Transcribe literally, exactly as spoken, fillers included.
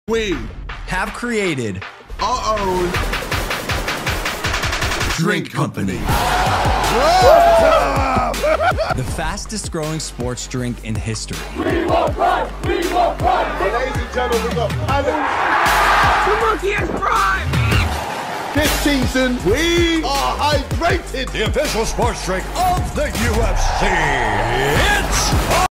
We have created our own drink company. The fastest growing sports drink in history. We will run! We will run! Ladies and gentlemen, we got Alan. The monkey is prime! This season, we are hydrated. The official sports drink of the U F C. It's